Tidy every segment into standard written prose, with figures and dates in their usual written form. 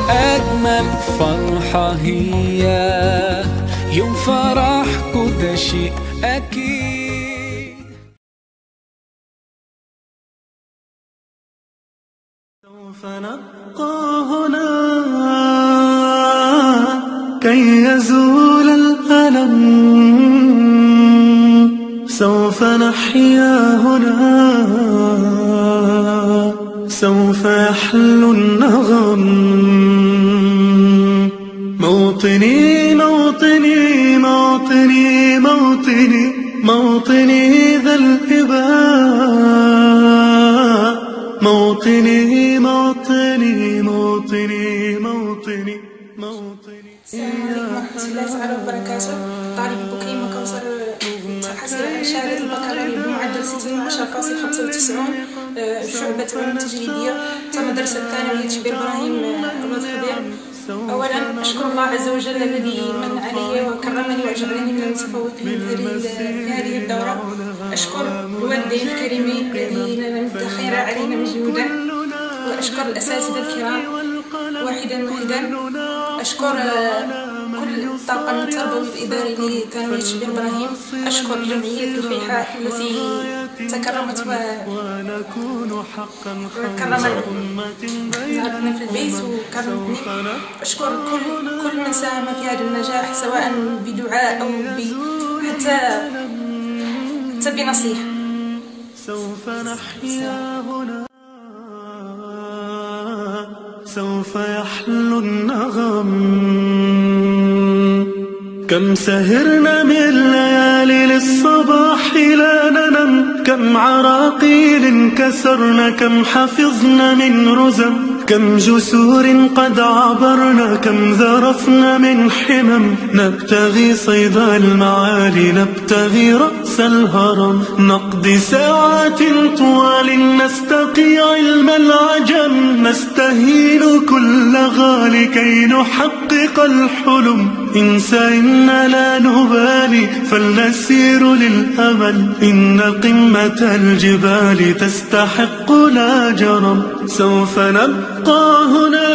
أجمل فرحة هي يوم فرحكوا، ده شيء أكيد. سوف نبقى هنا كي يزول الألم، سوف نحيا هنا، سوف يحلو النغم. موطني موطني موطني موطني موطني ذا الإباء، موطني موطني موطني موطني موطني. السلام عليكم ورحمة الله تعالى وبركاته. طالب بكريم كوثر تحصل على شهادة البكالوريا بمعدل 610.95 شعبة علوم تجريدية. تم درس الثانوية شبير إبراهيم أبو خضير. أولا أشكر الله عز وجل الذي من علي وكرمني وجعلني من المتفوقين في هذه الدورة. أشكر الوالدين الكريمين الذين لم تخير علينا مجهودا، وأشكر الأساتذة الكرام واحدا واحدا. أشكر كل الطاقم التربوي الإداري لثانوية شبير إبراهيم. أشكر جمعية الفيحاء التي تكرمت زارتنا في البيت وكرمتني. أشكر كل من ساهم في هذا النجاح، سواء بدعاء أو حتى بنصيحة. سوف نحيا هنا، سوف يحلو النغم. كم سهرنا من ليالي للصباح لا ننم، كم عراقيل كسرنا، كم حفظنا من رزم، كم جسور قد عبرنا، كم ذرفنا من حمم. نبتغي صيد المعالي، نبتغي رأس الهرم، نقضي ساعات طوال نستقي علم العجم، نستهين كل غالي كي نحقق الحلم. انسى إن لا نبالي فلنسير للأمل، إن قمة الجبال تستحق لا جرم. سوف نبقى هنا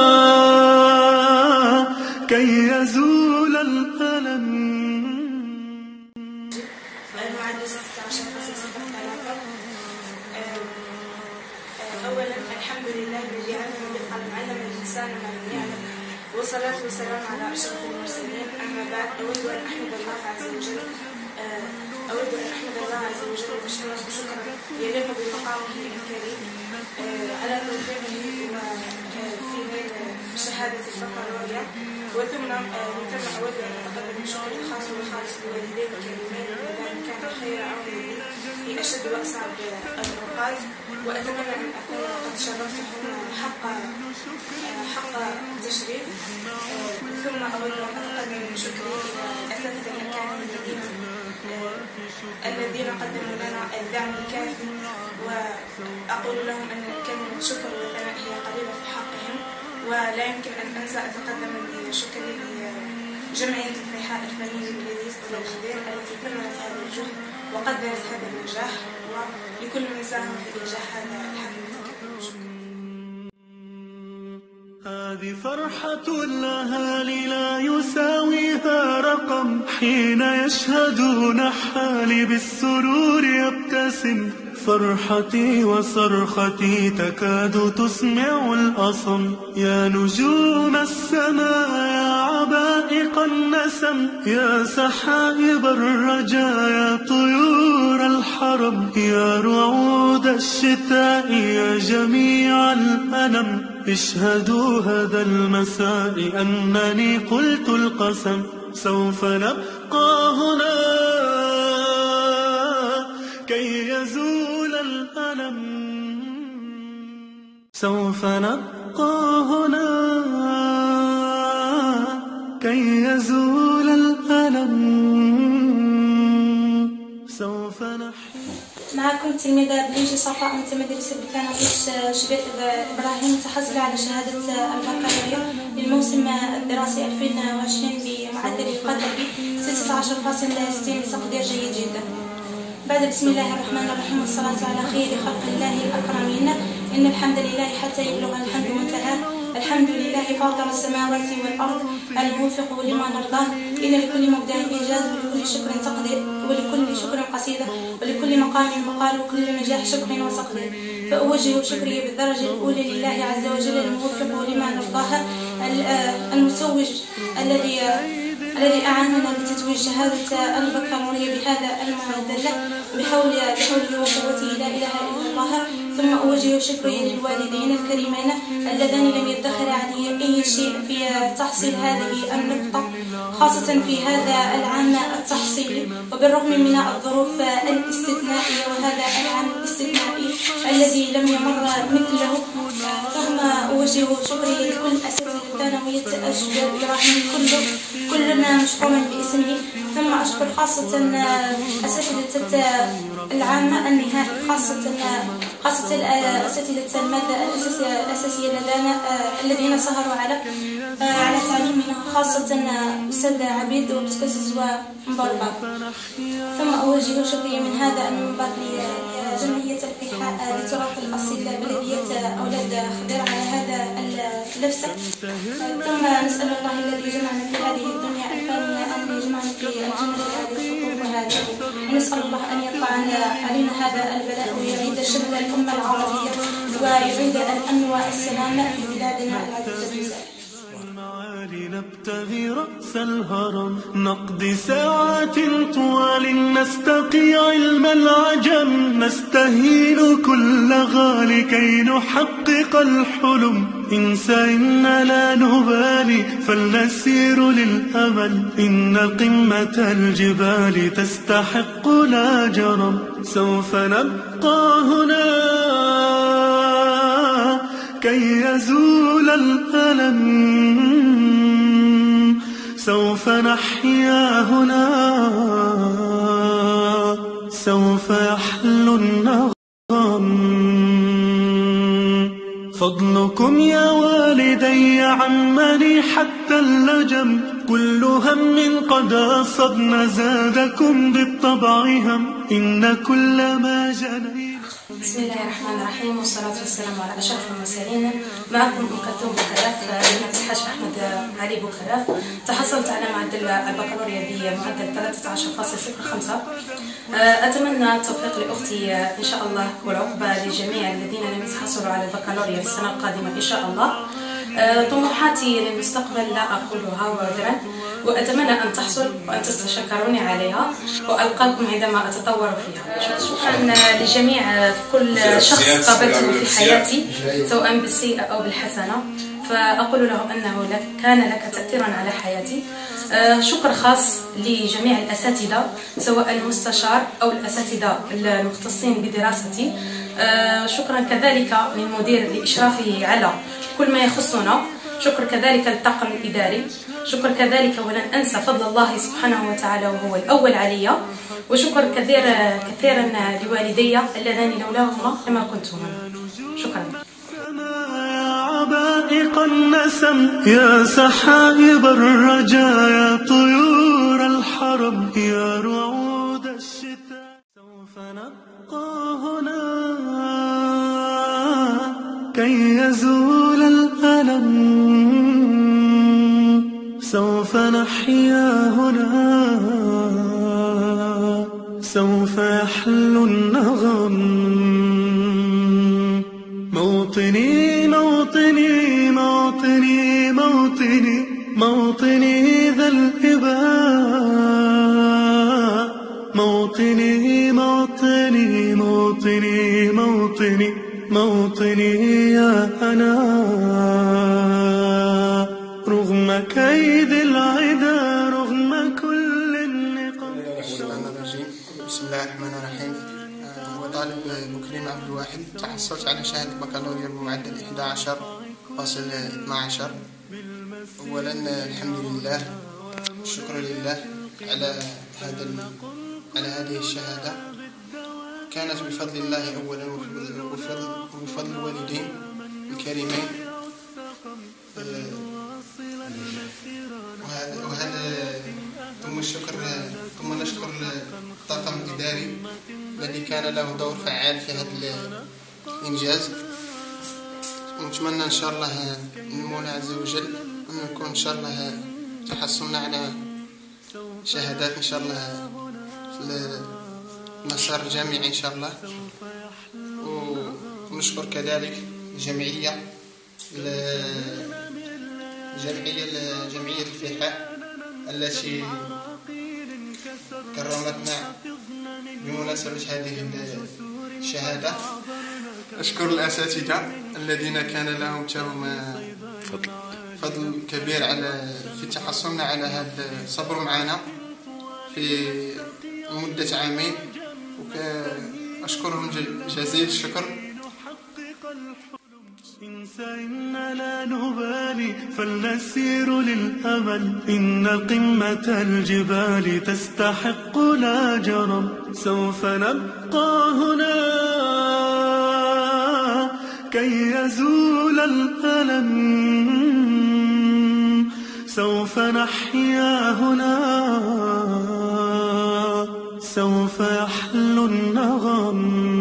كي يزول الألم. أولا الحمد لله الذي علم بالقلم، علم الإنسان ما لم يعلم، والصلاة والسلام على أشرف المرسلين. أما بعد أود أن أحمد الله عز وجل، وأشكره شكرا يليق بمقامه الكريم على توفيقه في نيل شهادة البكالوريا. وثم أود أن أتقدم بشكر خاص وخالص لوالدي الكريمين اللذان كان خير عوني في أشد وأصعب الأوقات، وأتمنى أن أكون قد شرفتهم حق التشريف. ثم أود أن أتقدم بشكري إلى الأساتذة الأكاديميين الذين قدموا لنا الدعم الكافي، وأقول لهم أن كلمة شكر وثناء هي قليلة في حقهم. ولا يمكن أن أنسى أتقدم بشكري لجمعية الفيحاء الفنية بالإدريس أبو خضير التي كملت هذا الجهد وقدرت هذا النجاح، ولكل من ساهم في إنجاح هذا الحفل. هذه فرحة الأهالي لا يساويها رقم، حين يشهدون حالي بالسرور يبتسم. فرحتي وصرختي تكاد تسمع الأصم. يا نجوم السماء يا عبائق النسم، يا سحائب الرجاء يا طيور الحرم، يا رعود الشتاء يا جميع الألم. اشهدوا هذا المساء أنني قلت القسم. سوف نبقى هنا كي يزول الألم، سوف نبقى هنا كي يزول الألم، سوف نحيا. معكم التلميذة بليجي صفاء متمدرسة بثانوية شبير إبراهيم، متحصلة على شهادة البكالوريا للموسم الدراسي 2020 بمعدل يقدر ب 16.60 بتقدير جيد جدا. بعد بسم الله الرحمن الرحيم والصلاة على خير خلق الله الأكرمين. إن الحمد لله حتى يبلغ الحمد منتهى، الحمد لله فاطر السماوات والأرض الموفق لما نرضاه، إن لكل مبدع إنجاز، ولكل شكر تقدير، ولكل شكر قصيدة، ولكل مقام مقال، وكل نجاح شكر وتقدير. فأوجه شكري بالدرجة الأولى لله عز وجل الموفق لما نرضاه، المتوج الذي أعاننا لتتويج شهادة البكالوريا بهذا المعدل بحوله وقوته لا إله إلا الله. ثم أوجه شكري للوالدين الكريمين اللذان لم يدخر علي أي شيء في تحصيل هذه النقطة، خاصة في هذا العام التحصيلي، وبالرغم من الظروف الاستثنائية وهذا العام الاستثنائي الذي لم يمر مثله. ثم أوجه شكري لكل أساتذة الثانوية الشباب إبراهيم كلنا مشكور باسمه. ثم أشكر خاصة أساتذة العامة النهائي، خاصة أساتذة المادة الأساسية الذين سهروا على تعليمنا، خاصة أستاذ عبيد وأستاذ ومبارك. ثم أوجه شكري من هذا المنبر لجمعية الفيحاء لتراث الأصيل بلدية أولاد خضير على هذا اللبسة. ثم نسأل الله الذي جمعنا في هذه الدنيا الفانية أن يجمعنا في الجنة هذه الحقوق وهذه، ونسأل الله أن يرفع علينا هذا البلاء ويعيد شمل الأمة العربية ويعيد الأمن والسلام في بلادنا العزيزة الجزائر. نبتغي رأس الهرم، نقضي ساعات طوال نستقي علم العجم، نستهين كل غالي كي نحقق الحلم. إنسى إن لا نبالي فلنسير للأمل، إن قمة الجبال تستحق لا جرم. سوف نبقى هنا كي يزول الألم، سوف نحيا هنا، سوف يحلو النغم. فضلكم يا والدي عمني حتى اللجم، كل هم قد أصبنا زادكم بالطبع هم، إن كل ما جنيت. بسم الله الرحمن الرحيم، والصلاة والسلام على أشرف المرسلين. معكم أم كلثوم بوكراف بنت الحاج أحمد علي بوكراف. تحصلت على معدل البكالوريا بمعدل 13.05. أتمنى التوفيق لأختي إن شاء الله، والعقبة لجميع الذين لم يتحصلوا على البكالوريا السنة القادمة إن شاء الله. طموحاتي للمستقبل لا أقولها وعذرا، وأتمنى أن تحصل وأن تتشكروني عليها، وألقاكم عندما أتطور فيها. شكرا لجميع كل شخص قابلته في حياتي سواء بالسيئة أو بالحسنة، فأقول له أنه كان لك تأثيرا على حياتي. شكر خاص لجميع الأساتذة سواء المستشار أو الأساتذة المختصين بدراستي. شكرا كذلك للمدير لإشرافه على كل ما يخصنا. شكر كذلك للطاقم الإداري. شكر كذلك ولن أنسى فضل الله سبحانه وتعالى وهو الأول علي. وشكر كثيرا لوالدي اللذان لولاهما لما كنت هنا. شكرا. عبائق النسم يا سحائب الرجايا، طيور الحرم يا رعود الشتاء. سوف نبقى هنا كي يزول الألم، سوف نحيا هنا، سوف يحلو النغم. موطني موطني موطني موطني موطني ذا الإباء، موطني موطني موطني موطني موطني يا أنا، رغم كيد العدا رغم كل النقم. بسم الله الرحمن الرحيم. وطالب بكريم عبد الواحد، تحصلت على شهادة بكالوريا بمعدل 11.12. أولا الحمد لله، الشكر لله على هذه الشهادة، كانت بفضل الله أولا وبفضل الوالدين الكريمين، وهذا ثم نشكر الطاقم الإداري الذي كان له دور فعال في هذا الإنجاز. ونتمنى إن شاء الله من المولى عز وجل أن نكون إن شاء الله تحصلنا على شهادات إن شاء الله في المسار الجامعي إن شاء الله. ونشكر كذلك جمعية الفحاء التي كرمتنا بمناسبة هذه الشهادة. أشكر الأساتذة الذين كان لهم فضل كبير في تحصلنا على هذا الصبر معنا في مدة عامين، وأشكرهم جزيل الشكر. إن لا نبالي فلنسير للأمل، إن قمة الجبال تستحق لا جرم. سوف نبقى هنا كي يزول الألم، سوف نحيا هنا سوف يحلو النغم.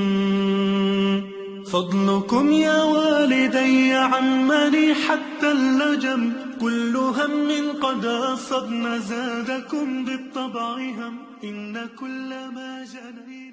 فضلكم يا والدي عمني حتى اللجم، كل هم قد أصبنا زادكم بالطبع هم، إن كل ما جنيت